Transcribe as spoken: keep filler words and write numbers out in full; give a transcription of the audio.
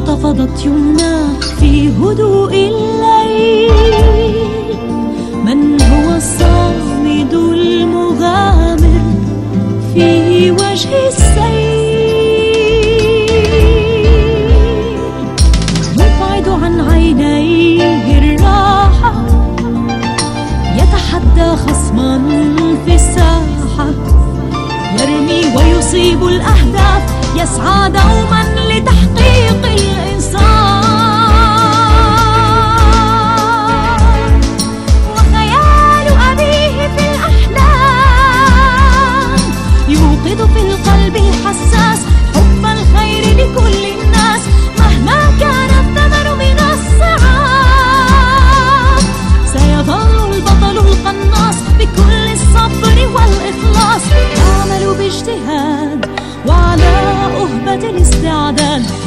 انتفضت يمنى في هدوء الليل. من هو الصامد المغامر في وجه السيل؟ يبعد عن عينيه الراحة، يتحدى خصما في الساحة، يرمي ويصيب الأهداف، يسعى دوما لتحقيق الإنصاف. وخيال أبيه في الأحلام يوقظ في القلب الحساس حب الخير لكل الناس، مهما كان الثمن من الصعاب. سيظل البطل القناص بكل الصبر والإخلاص، يعمل باجتهاد وعلى أهبة الاستعداد